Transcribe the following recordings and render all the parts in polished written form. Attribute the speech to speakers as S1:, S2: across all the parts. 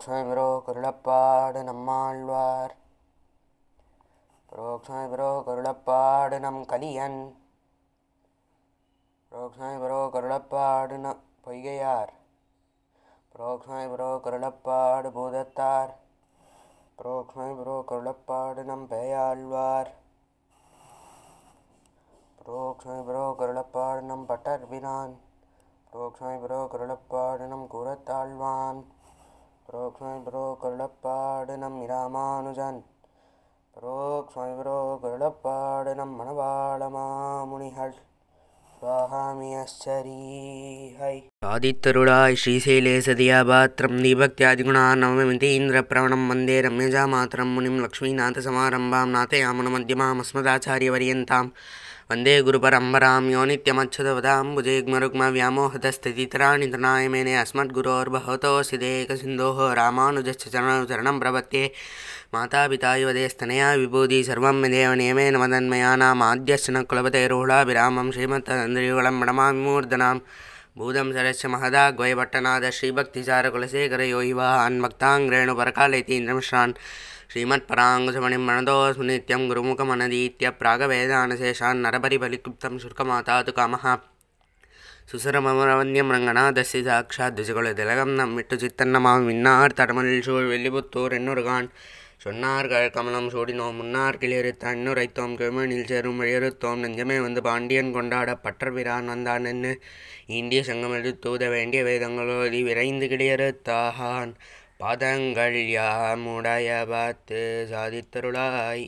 S1: புரோக்ஷமிரோ கருளப்பாடு நம்மாழ்வார் புரோக்ஷமிரோ கருளப்பாடு நம் கலியன் புரோக்ஷமிரோ கருளப்பாடு பொய்கையார் புரோக்ஷமிரோ கருளப்பாடு பூதத்தார் புரோக்ஷமிரோ கருளப்பாடு நம் பேயாழ்வார் புரோக்ஷமிரோ கருளப்பாடு நம் பட்டர்பிரான் புரோக்ஷமிரோ கருளப்பாடு நம் கூரத்தாழ்வான் புரோக்ஷமிரோ கருளப்பாடு நம் இராமானுஜன் புரோக்ஷமிரோ கருளப்பாடு நம் மணவாள மாமுனிகள் स्वाहामियश्चरीहै आदित्यरुळाय श्रीशैलेशदियापात्रं दीभक्त्यादिगुणार्णवमितीन्द्रप्रवणं वन्दे रम्यजामातरं मुनिं लक्ष्मीनाथसमारम्भां नाथयामुनमध्यमामस्मदाचार्यपर्यन्तां वन्दे गुरुपरम्परां यो नित्यमच्युतपदाम्बुजयुग्मरुग्मव्यामोहतस्थितितराणि तृणाय मेने अस्मद्गुरोर्भगवतोऽस्य देकसिन्धोः रामानुजस्य चरणं प्रपद्ये मातापिता युवदेस्तनया विभूति सर्वं यदेव नियमेन मदन्मया नामाद्यश्च न कुलपतेरुहुलाभिरामं श्रीमत्तन्द्रियुगलं प्रणमामि मूर्धनां भूतं सरस्य महदाग्वयपट्टनाद श्रीभक्तिसारकुलशेखरयोगिवाहान् भक्ताङ्ग्रेणुपरकालयतीन्द्रमिश्रान् श्रीमत्पराङ्कुशमणिं प्रणतोऽस्मि नित्यं गुरुमुखमनदीत्य प्रागवेदानशेषान् नरपरिबलिक्लुप्तं शुल्कमातातु कामः सुसरमरवन्यं रङ्गनाथस्य साक्षात् द्विजकुलतिलकं नम्मिट्टु चित्तन्नमामि मिन्नार् तडमलिल् सूळ् वेल्लिपुत्तूर् एन्नुरुगान् சொன்னார் கமலம் சூடினோம் முன்னார் கிளியறுத்தான் இன்னுரைத்தோம் கிழமனில் சேரும் வழியறுத்தோம் நெஞ்சமே வந்து பாண்டியன் கொண்டாட பட்டர்பிரான் வந்தான் என்று இந்திய சங்கம் எழுத்தூத வேண்டிய வேதங்களோதி விரைந்து கிளியறுத்தாகான் பாதங்கள் யாமுடைய பார்த்து சாதித்தருளாய்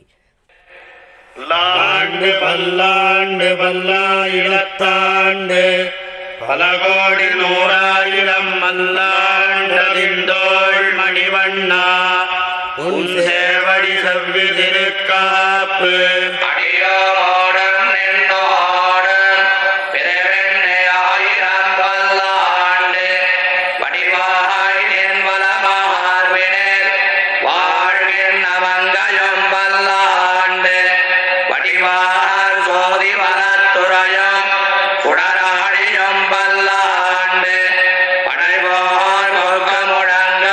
S2: லாண்டு பல்லாண்டு பல்லாயிரத்தாண்டு பல கோடி நூறாயிரம் மல்லாண்டதிந்தோள் மணிவண்ணா உன் சேவடி செவ்வி திருக்காப்பு அடியோடன் என்னோடன் பிறவெண்ணை ஆயிரம் பல்லாண்டு வடிவாய் என் வளமார்வினில் வாழ்வின் நமங்கையும் பல்லாண்டு வடிவார் சோதி வனத்துறையும் உடராடியும் பல்லாண்டு படைவோர் முக முழங்க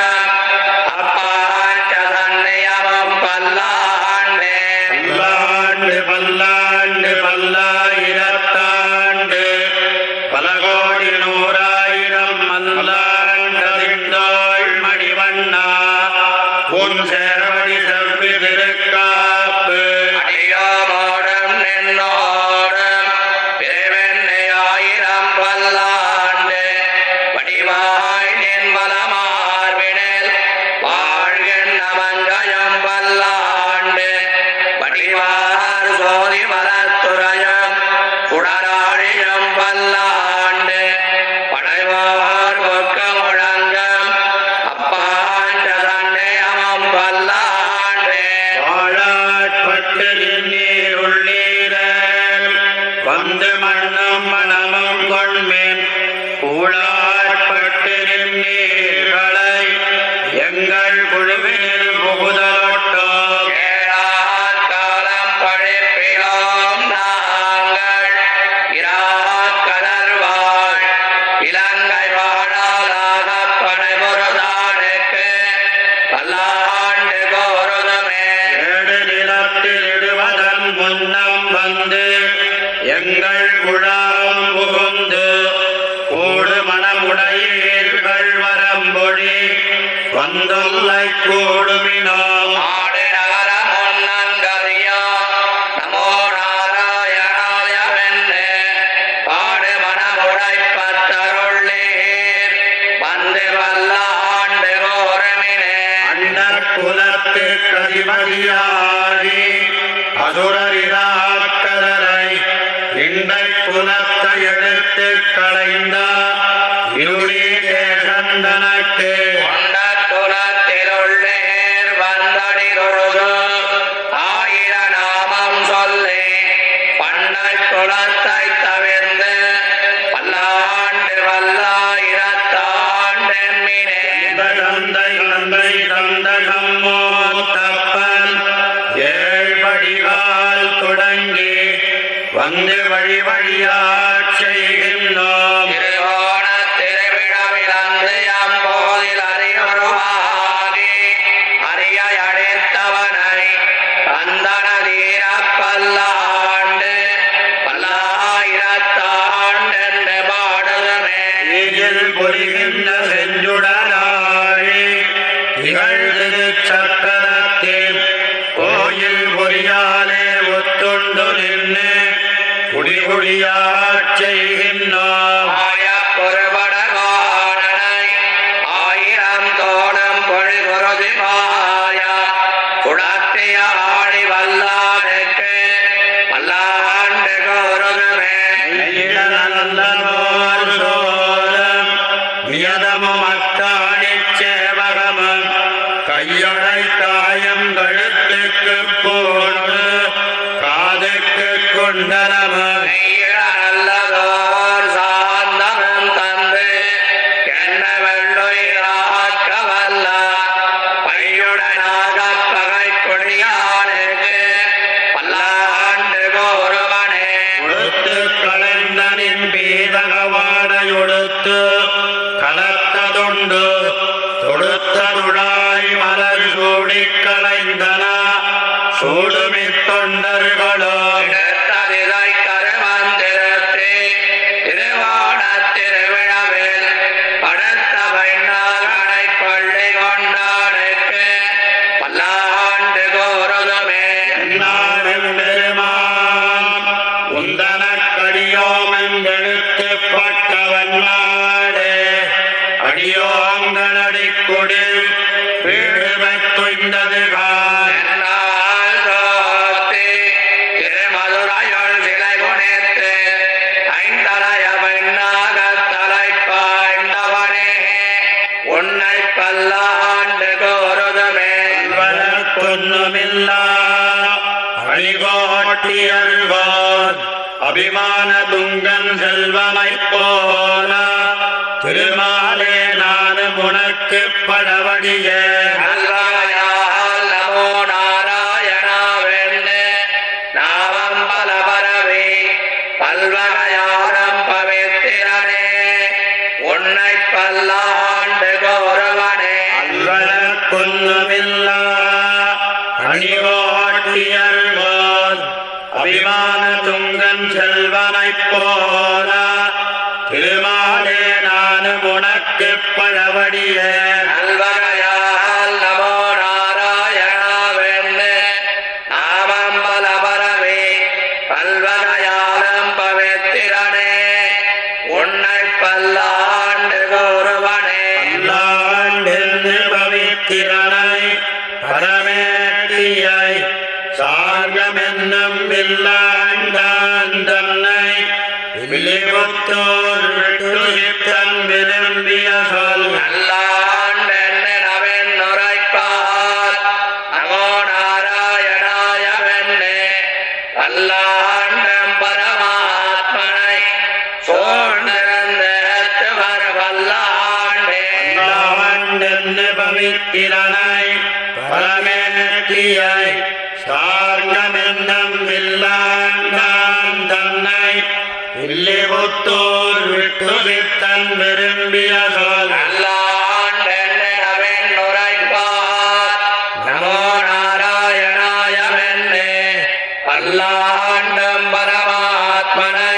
S2: பல்லாண்டு பல்லாயிரத்தாண்டு பல கோடி நூறாயிரம் மல்லாண்டதிந்தோள் மணிவண்ணா உன் சேர்வடி செவ்வி திருக்காப்பு அடியோடும் என்னோடும் பிறவெண்ணை ஆயிரம் பல்லாண்டு வடிவாய் நின் வளமார்வினில் வாழ்கின் நமங்கையும் பல்லாண்டு வடிவார் சோதி வனத்துறையும் உடராடியும் பல்லாண்டு படைவார் பொக்க முழங்கம் அப்பாண்ட சண்டையமும் பல்லாண்டு வாழாட்பட்டு நீர் உள்ளீரல் வந்து மண்ணும் மனமும் கொண்மேன் கூழாட்பட்டு நீர்களை எங்கள் குழுவில் புகுதலொட்டோ பழிப்பிலோம் நாங்கள் இராக்கடல்வாழ் இலங்கை வாழாதாக படைபொருதானுக்கு பல்லாண்டு போருதுமே ஏடு நிலத்தில் இடுவதன் முன்னம் வந்து எங்கள் குழாம் புகுந்து கூடு மனமுடையீர்கள் வரம்பொழி வந்துள்ளை கூடுமினோ அதிபதியாகி அசுரரிராக்கதரை இண்டை குலத்தை எடுத்து களைந்த இருளி தேசந்தனக்கு கொண்ட குலத்திலுள்ளேர் வந்தடி தொழுது ஆயிர நாமம் சொல்லி பண்டை குலத்தை தவிர்ந்து பல்லாண்டு வல்லாயிரத்தாண்டென்மினே தந்தை தந்தை தந்தகம் மூத்தப்பன் ஏழ்படிகால் தொடங்கி வந்து வழி வழியாச் செய்கின்றோம் திருவோண திருவிழாவிலந்து அம்போதில் அறிவுருவாய் குடி குடியாச் செய்கின்றோம்
S3: பொறுபடகோடனை ஆயிரம் தோணம் பொழிகுருதி பாய குடத்திய ஆடி வல்லானுக்கு பல்லாண்டு கோருதுமே
S2: நல்லோர் சோழம் வியதமும் அத்தாணிச் சேவகமும் கையொடை தாயம் கழுத்துக்கு போன்று காதுக்கு கொண்டலமும்
S3: நல்லதோர் சாந்தமும் தந்து என்ன வெள்ளுயிராக்க வல்ல பையுடனாக பகை கொடியானுக்கு பல்லாண்டு கோருவனே
S2: உடுத்து கலந்தனின் பீதகவாடையொடுத்து கலத்ததுண்டு தொடுத்ததுழாய் மலர் சூடிக் களைந்தன சூடுமித் தொண்டர்களோ
S3: எடுத்ததிதை கருமந்திரத்தே திருவாணத் திருவிழாவில் படுத்த பெண்ணாகனை கொள்ளை கொண்டானுக்கு பல்லாண்டு கோருதுமே
S2: என்னாடும் பெருமான் உந்தனக்கடியோமெங்கெழுத்துப் பட்டவன் நாடு அடியோங்களடிக்குடில் வீடுமெத் துய்ந்ததுகான்
S3: என்னால் தோத்தி திருமதுரையுள் சிலை குனித்து ஐந்தலைய பெண்ணாகத் தலைப்பாய்ந்தவனே உன்னை பல்லாண்டு கோருதுமே
S2: கொன்னுமில்லா அழிகோட்டியல்வான் அபிமான துங்கன் செல்வமைப் போல திருமாலே நானும் உனக்கு படவடியே
S3: நல்வகையால் நமோ நாராயணாவென்று நாமம் பல பரவி பல்வகையாரம் பவித்திரனே உன்னை பல்லாண்டு கோருவனே
S2: கொன்னுமில்லா அணிகோட்டியல்வான் அபிமான துங்கன் செல்வனைப் போல திருமாலே நானும் உனக்கு பழவடியே
S3: நல்வகையால் நமோ நாராயணாவென்று நாமம் பல பரவி பல்வகையாரம் பவித்திரனே உன்னை பல்லாண்டு கோருவனே
S2: பல்லாண்டென்று பவித்திரனை பரமேட்டியை சார்கமென்னும் வில்லாண்டான் தன்னை வில்லிபுத்தூர் விட்டுத்தன் விரும்பிய சொல்
S3: நல்லாண்டென்னவென் உரைப்பார் நமோ நாராயணாயவென்னே பல்லாண்டம் பரமாத்மனை சோழ்ந்திருந்தவர் வல்லாண்டே
S2: பல்லாண்டென்று பவித்திரனை பரமேட்டியை சார்கமென்னும் வில்லாண்டான் தன்னை வில்லிபுத்தூர் விட்டுத்தன் விரும்பிய சொல்
S3: நல்லாண்டென்னவென் உரைப்பார் நமோ நாராயணாயவென்னே பல்லாண்டம் பரமாத்மனை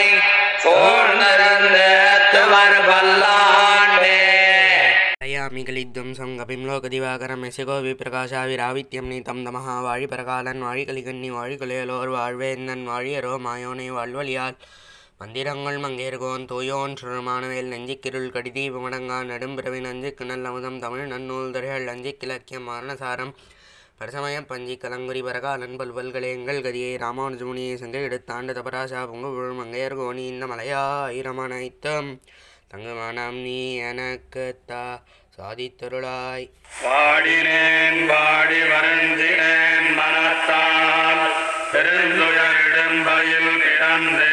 S3: சோழ்ந்திருந்தவர் வல்லாண்டே
S1: மிகலித்வம்சம் கபிம்லோகதிவாகரம் எசகோ விபிரகாசாவிராவித்யம் நீதம் தமஹா வாழி பரகாலன் வாழி கலிகன்னி வாழி குலையலோர் வாழ்வேந்தன் வாழியரோ மாயோனை வாழ்வழியால் மந்திரங்கள் மங்கேர்கோன் தூயோன் சுரமானவேல் நெஞ்சிக்கிருள் கடிதீப மடங்கா நடும்பிறவி நஞ்சுக்கு நல் அமுதம் தமிழ் நன்னூல் தரைகள் அஞ்சிக்கிலக்கியம் மாரணசாரம் பரசமய பஞ்சி கலங்குரி பரகாலன் பல்வல்களே எங்கள் கதியை ராமானுஜமுனியை சங்கை எடுத்தாண்டு தபராசா பொங்கு புழு மங்கையர்கோனி இந்த மலையா ஆயிரமனைத்தம் தங்கமானம் நீ எனக்குத்தா சாதித்தருளாய்
S2: பாடினேன் பாடி வருந்தினேன் மனத்தால் பெருந்துயரிடும் பயில் கிடந்து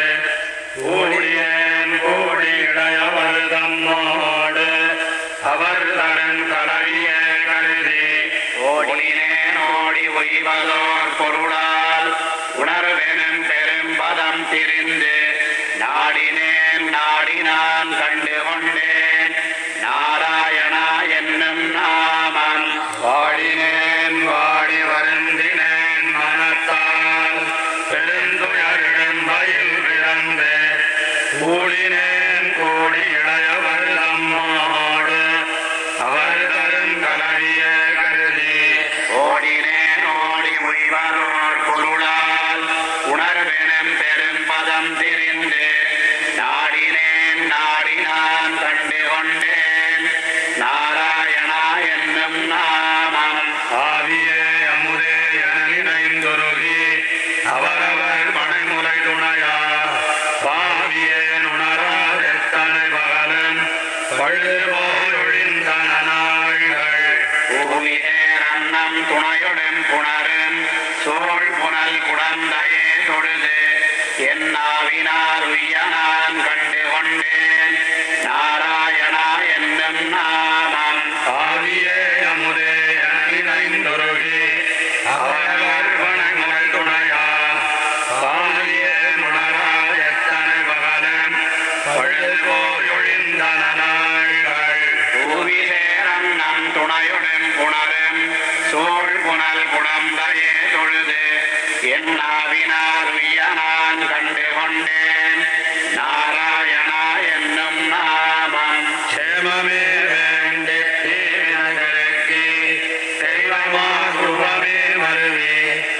S2: கூடியேன் கூடி இடையவர் தம்மோடு அவர் தரன் தலைவிய கருதி ஓடினேன் ஓடி ஒய்வதோர் பொருளால் உணர்வெனும் பெரும் பதம் திரிந்து நாடினேன் நாடினான் கண்டு கொண்டேன் நாராயணா என்னும் நாமம் வாடினேன் வாடி வருந்தினேன் மனத்தால் பெருந்துயரிடும் பயில் விழந்து கூடினேன் கூடி இளையவர் தம்மோடு அவர் தரும் கலவிய கருதி ஓடினேன் ஓடி உய்வதோர் பொருளால் உணர்வே நாடினேனும் பெரும் பதம் திரிந்து நாடினேன் நாடினான் கண்டு கொண்டேன் நாராயணா என்னும் நாமம் ஆவியே அமுதே என நினைந்துருகி அவரவர் மனைமுறை துணையா பாவியே நுணராதெத்தனை பகலும் பழுது போய் ஒழிந்தன நாள்கள் பூவியேர் அன்னம் துணையுடன் புணரும் சோழ் புனல் குடந்தையே தொழுது என்னாவினார் உய்யனான் கண்டு கொண்டேன் நாராயணா என்னும் நாமம் ஆவியே அமுதே என நினைந்துருகி அவரவர் மனைமுறை துணையா பாவியே நுணராதெத்தனை பகலும் பழுது போய் ஒழிந்தன நாள்கள் பூவிசேரன் நம் துணையுடன் புணரும் சோழ் புனல் குடந்தையே தொழுது என்னாவினார் உய்யனான் கண்டு கொண்டேன் நாராயணா என்னும் நாமம் சேமமே வேண்டி தீவினர்களுக்கு தெய்வமா சுபமே மருவி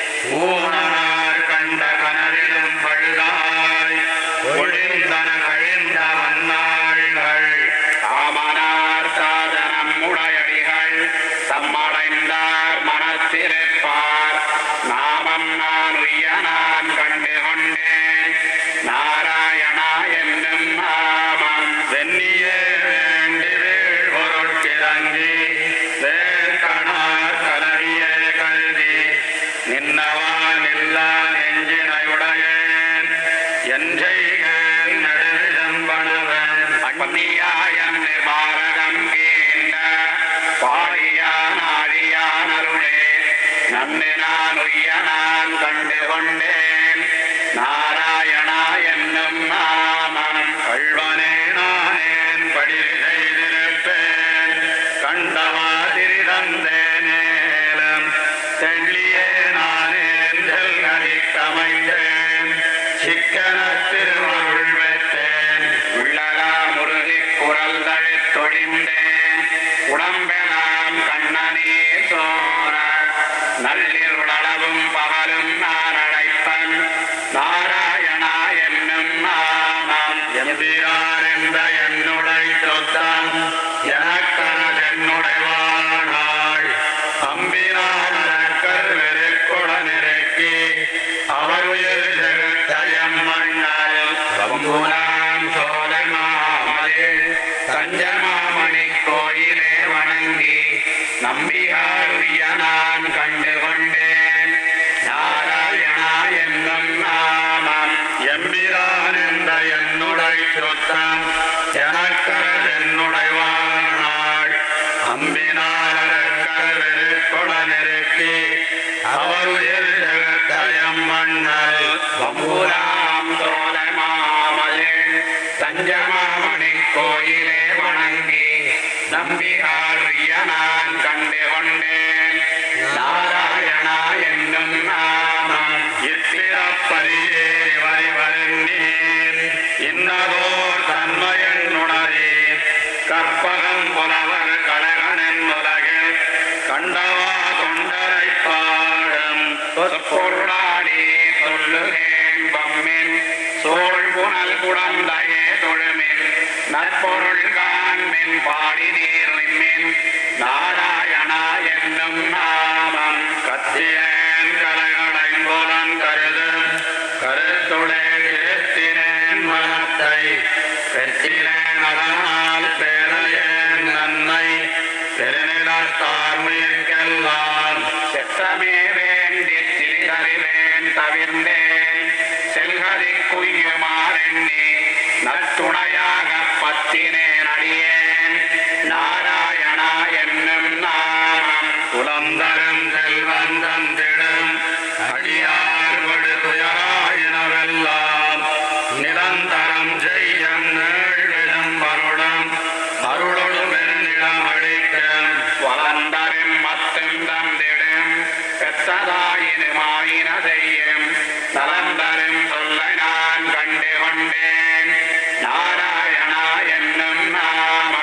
S2: ஊனார் கண்ட கனவிலும் பழுதாய் ஒழிந்தன கழிந்த வன்னாள்கள் காமனார் சாதனம் உடையடிகள் தம்மடைந்தார் மனத்திருப்பார் நாமம் நான் உய்யனான் கண்டு கொண்டேன் நாராயணா என்னும் நாமம் வெண்ணியே வேண்டி வேள் பொருட்கிறங்கி வேர்கணார் கலவியே கருதி நின்னவான் இல்லா நெஞ்சினையுடையேன் எஞ்செய்கேன் நடுவிதம்பனவன் அக்னியாயன் பாரதம் கீண்ட பாழியான் ஆழியான் அருளே நன்னு நான் உய்யனான் கண்டு கொண்டேன் நாராயணா என்னும் நாமம் கள்வனே நானேன் படிவு செய்திருப்பேன் கண்டவா திரிதந்தேனேலம் தெள்ளியே நானேன் செல்கதிக்கமைந்தேன் சிக்கன திருவருள் பெற்றேன் உள்ளகா முருகி குரல் தழித்தொழிந்தேன் உடம்பெலாம் கண்ணனே சோர நள்ளிருளவும் பகலும் நான் அழைப்பன் நாராயணா என்னும் நாமம் எம்பிரான் என்ற என்னுடை சொத்தம் எனக்கனது என்னுடைவானாள் அம்பினான் எனக்கர் வெறுக்குட நெருக்கி அவர் உயிர் செலுத்தயம் மண்ணால் பம்புனாம் சோலை மாமலில் தஞ்சமாமணி கோயிலே வணங்கி நம்பியார் உய்யனான் கண்டு கொண்டேன் நாராயணா என்னும் நாமம் எம்பிரான் என்ற என்னுடை சொத்தம் எனக்கரது என்னுடைவானாள் அம்பினார் வெறுக்கொட நெருக்கி அவர் உயிர் ஜெகத்தயம் மண்ணல் பம்புராம் சோலை மாமலில் தஞ்சமாமணி கோயிலே வணங்கி நம்பியார் உய்யனான் கண்டு கொண்டேன் நாராயணா என்னும் நாமம் இப்பிறப்பரியே வரிவருந்தீர் இன்னதோர் தன்மையன் உணரே கற்பகம் புலவர் கழகனின் உலகில் கண்டவா தொண்டரை பாடும் பொருளாடி சொல்லுகேன் பம்மின் சோழ் புனல் குடந்தையே தொழுமின் நற்பொருள் காண்மின் பாடி நீர் நிம்மின் நாராயணா என்னும் நாமம் கத்தியேன் கலைகளைங்கோலன் கருதும் கருத்துளே இருத்தினேன் மனத்தை பெற்றினேன் அதனால் பேரையேன் நன்மை பெருநிலத்தார் உயிர்க்கெல்லாம் செத்தமே வேண்டி திரிதறிவேன் தவிர்ந்தேன் செல்கதி குய்யுமாறெண்ணி நற்றுணையாக பத்தினேன் அடியேன் நாராயணா என்னும் நாமம் குலந்தரும் செல்வம் தந்திடும் அடியார் விடு துயராயினவெல்லாம் நிரந்தரம் செய்யும் நேழ்விடும் வருடம் அருளொடு பெருநிலம் அளிக்கும் வளர்ந்தரும் மத்தும் தந்திடும் பெற்றதாயினுமாயின செய்யும் நலந்தரும் சொல்லை நான் கண்டு கொண்டேன் நாராயணா என்னும் நாமம்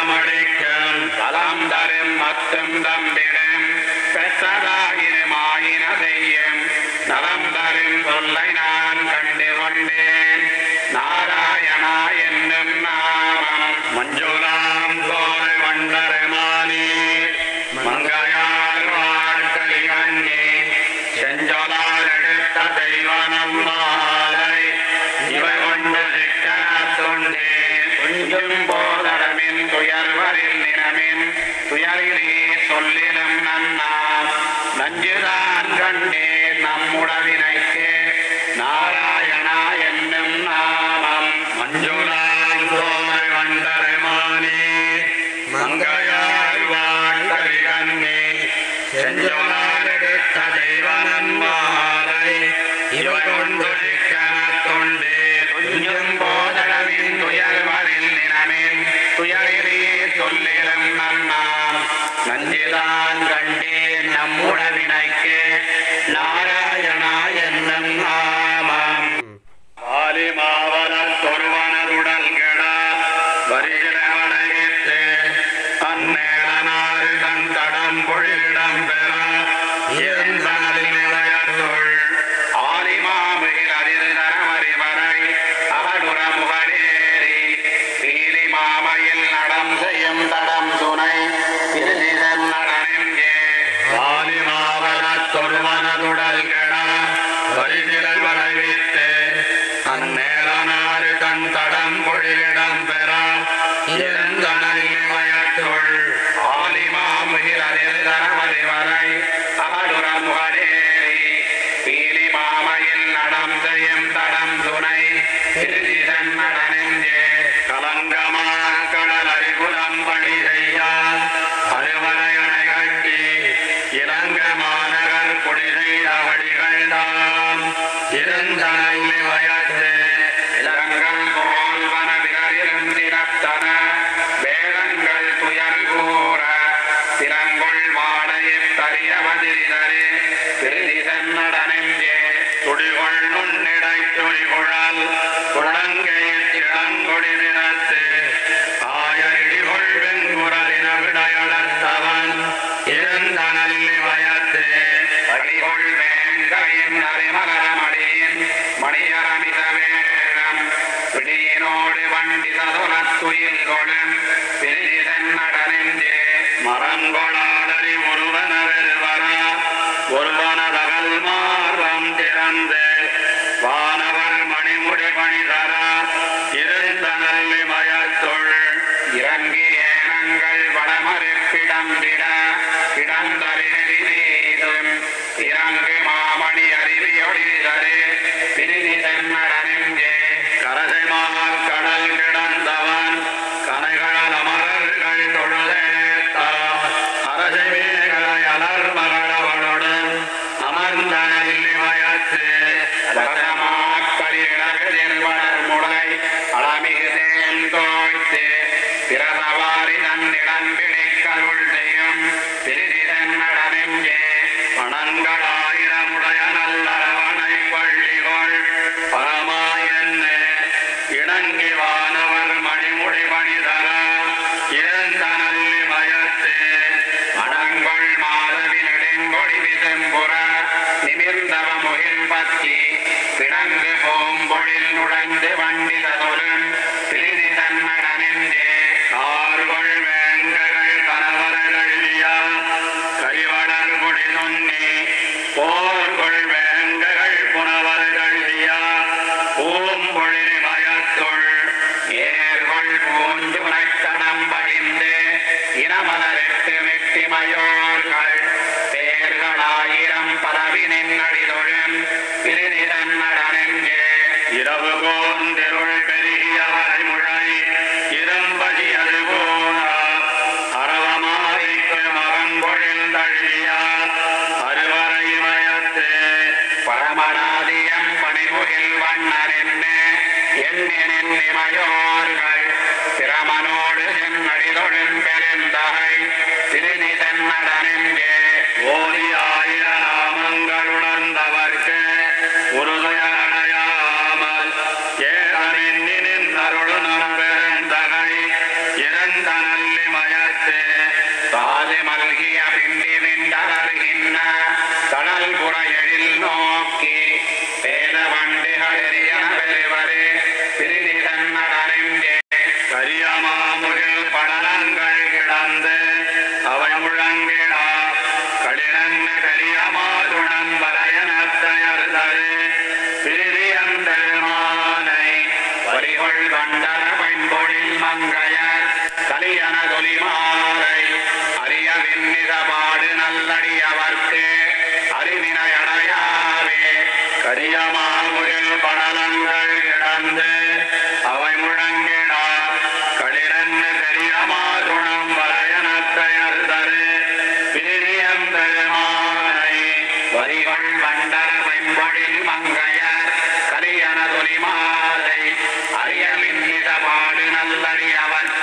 S2: நிலமடிக்கும் தலம் தரும் மத்தும் தம்பிடும் பெற்றதாயிரமாயின செய்யும் நலம் தரும் சொல்லை நான் கண்டு கொண்டேன் நாராயணா என்னும் நாமம் மஞ்சுளாம் தோரை வண்டரமானி மங்கையார் வாழ்க்கை கண்ணி செஞ்சொலால் எடுத்த தெய்வனம் மாலை இவை கொண்டு சிக்கனத்துண்டே துஞ்சும் போதடமின் துயர்வரில் நிறமின் துயரிலே சொல்லிலும் நன்னாம் நஞ்சுதான் கண்டே நம்முடவினைக்கு நாராயணா என்னும் நாமம் மஞ்சுளாம் தோமை வண்டரமானி மங்கையார் வாழ்க்கை கண்ணி செஞ்சொலால் எடுத்த தெய்வனம் மாலை இவை கொண்டு சிக்கனத்துண்டே துஞ்சும் போதடமின் துயர்வரில் நிறமின் துயரிலே சொல்லிலும் நன்னாம் நஞ்சிதான் கண்டேன் நம்முடவினைக்கு நாராயணா என்னும் நாமம் ஆலிமாவலத் தொருவனதுடல் கெடா வருகிற வளைவித்து அந்நேரனாறு தன் தடம் பொழிலிடம் பெற இருந்தனதுள் ஆலிமாமுகில் அதிர் தரமறிவரை அகடுற முகடேறி பீலி மாமையில் நடம் செய்யும் தடம் துணை திருநிதன் நடனெங்கே ஆலிமாவலத் தொருவனதுடல் கெடா வரிசிலல் வளைவித்து அந்நேரனாறு தன் தடம் பொழிலிடம் பெற இருந்தனதுள் ஆலிமாமுகில் அதிர் தரமறிவரை அகடுற முகடேறி பீலி மாமையில் நடம் செய்யும் தடம் துணை திருநிதன் நடனெங்கே கலங்கமா கடல் அறிகுலம் பணி செய்ய அறுவரை அணை கட்டி இலங்க மாநகர் குடி செய்த வடிகள் தாம் இருந்தனை வயத்து இளங்கள் போல் வனவிரரும் தினத்தன வேளங்கள் துயர் கூற திறங்கொள் வாடையில் தரியவதிரிதரே திருதிசன் நடனெங்கே துடிகொள் நுண்ணிடை துணிகுழல் குழங்கையில் இளங்கொடி நிறத்து ஆயடிகொள் வெண்குரலின விடையளத்தவன் இருந்தனல் வயத்து அடிகொள் வேங்கையின் அறிமலரமடியின் மணியரமித வேடம் பிடியினோடு வண்டி சதுரத்துயில் கொளும் பிரிதிசன் நடனெங்கே மரங்கொளாடறி ஒருவனவெருவரா ஒருவனதகல் மார்பம் திறந்து வானவர் மணிமுடி பணிதரா இருந்தனல் மயத்துள் இறங்கி ஏனங்கள் வடமறுப்பிடம்பிட இடந்தறிநெறி நீதும் இறங்கு மாமணி அறிவியொழிதரே பிரிதிசன் நடனெங்கே கரசைமால் கடல் கிடந்தவன் கனைகள அமரர்கள் தொழுதேத்தா அரசவேகளை அலர் மகளவனுடன் அமர்ந்தனில் மயத்து வசமாக்களிடகளில் வளர் முளை அளமிகு தேன் தோய்த்து பிறதவாரி தன்னிடம் பிடிக்கருள் செய்யும் பிரிதிசன் நடனெங்கே பணங்களாயிரமுடைய நல்லரவணை பள்ளிகொள் பரமாயன்னு இணங்கி வானவர் மணிமுடி பணிதர இருந்தனல் மயத்து மணங்கொள் மாதவி நெடுங்கொடி விசம்புற நிமிர்ந்தவ முகில் பத்தி பிணங்கு போம்பொழில் நுழைந்து வண்டி ததுரும் பிரிதிசன் நடனெங்கே கார்கொள் வேங்ககள் கணவரகழியா கைவடர் குடி நுண்ணி போர்கொள் வேங்ககள் புனவரகழியா பூம்பொழில் மயத்துள் ஏர்கொள் பூஞ்சுனைத்தனம் பகிர்ந்து இனமலரிட்டு வெட்டிமயோர்கள் பேர்களாயிரம் பரவி நின்னடிதொழும் பிரிதிசன் நடனெங்கே இரவு கோந்திருள் பெருகிய வரைமுழை இரும்பதி அது போனா அரவமாய்க்கு மகன் பொழில் தழியா அறுவரை மயத்து பரமநாதியம் பணிமுகில் வண்ணரென்னு எண்ணினின் நிமயோர்கள் பிரமனோடு சென்னடிதொழும் பெருந்தகை திருநிதன் நடனெங்கே ஓரி ஆயிர நாமங்கள் உணர்ந்தவர்க்கு உறுதுயரடையாமல் ஏதமின் நின்றருளும் பெருந்தகை இறந்தனல்லே மாலை வரிகொள் வண்டர பண்பொழில் மங்கையர் கலியன தொலி மாலை அரிய விண்ணிதபாடு நல்லடியவர்க்கு அறிவினையடையாவே கரியமாமுகில் படலங்கள் கிடந்து அவை முழங்கிடா களிரன்னு பெரியமா துணம் வரையனத்தையர்தரு பிரியம் பெருமானை வரிகள் வண்டர வெம்பொழில் மங்கையர் கலியன தொலி மாலை அரிய விண்ணிதபாடு நல்லடியவர்